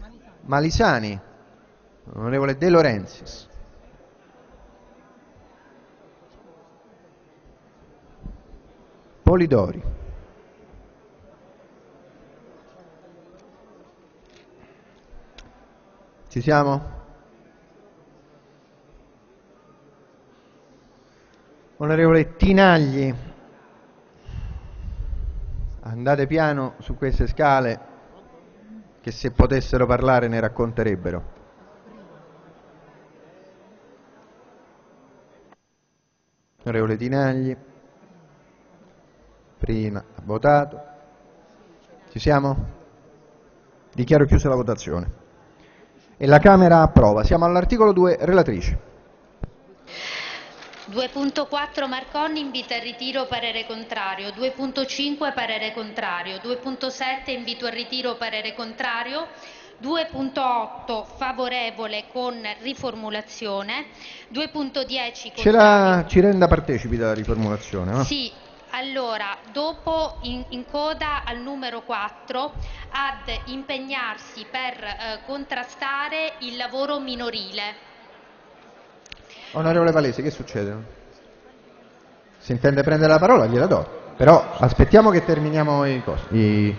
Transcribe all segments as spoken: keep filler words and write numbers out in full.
Malisani, onorevole De Laurentiis, Polidori, ci siamo? Onorevole Tinagli, andate piano su queste scale che se potessero parlare ne racconterebbero. Onorevole Tinagli, prima ha votato. Ci siamo? Dichiaro chiusa la votazione. E la Camera approva. Siamo all'articolo due, relatrice. due punto quattro Marconni invita al ritiro, parere contrario. due punto cinque parere contrario. due punto sette invito al ritiro, parere contrario. due punto otto favorevole con riformulazione. due punto dieci Ce la, ci renda partecipi della riformulazione, no? Sì, allora dopo in, in coda al numero quattro ad impegnarsi per eh, contrastare il lavoro minorile. Onorevole Palese, che succede? Se intende prendere la parola gliela do, però aspettiamo che terminiamo i cosi. I...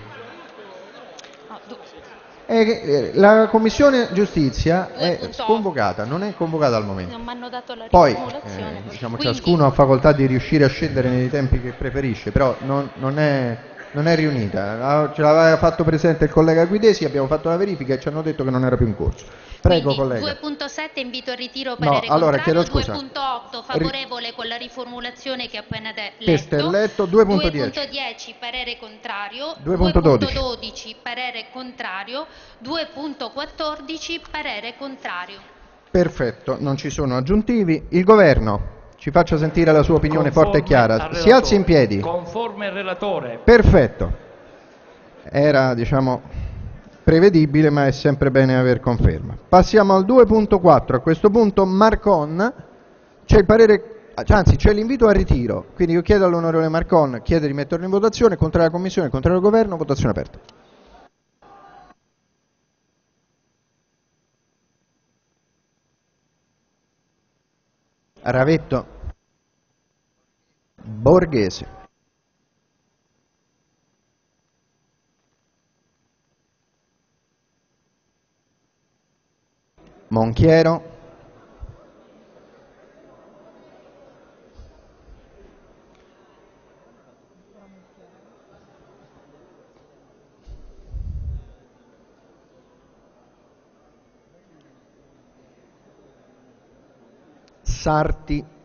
Eh, la Commissione Giustizia è sconvocata, non è convocata al momento. Non mi hanno dato la Poi riformulazione. eh, diciamo, Quindi... ciascuno ha facoltà di riuscire a scendere nei tempi che preferisce, però non, non, è, non è riunita. Ce l'aveva fatto presente il collega Guidesi, abbiamo fatto la verifica e ci hanno detto che non era più in corso. Prego, Quindi, collega. due punto sette invito al ritiro, parere no, allora, contrario. chiedo scusa. due punto otto favorevole con la riformulazione che ho appena letto. Questo letto. due punto dieci parere contrario. due punto dodici parere contrario. due punto quattordici parere contrario. Perfetto, non ci sono aggiuntivi. Il governo ci faccia sentire la sua opinione Conforme forte e chiara. Si alzi in piedi. Conforme al relatore. Perfetto. Era, diciamo, prevedibile, ma è sempre bene aver conferma. Passiamo al due punto quattro. A questo punto Marcon, c'è il parere, anzi c'è l'invito al ritiro, quindi io chiedo all'onorevole Marcon, chiede di metterlo in votazione, contrario alla Commissione, contrario al Governo, votazione aperta. Ravetto, Borghese, Monchiero, Sarti,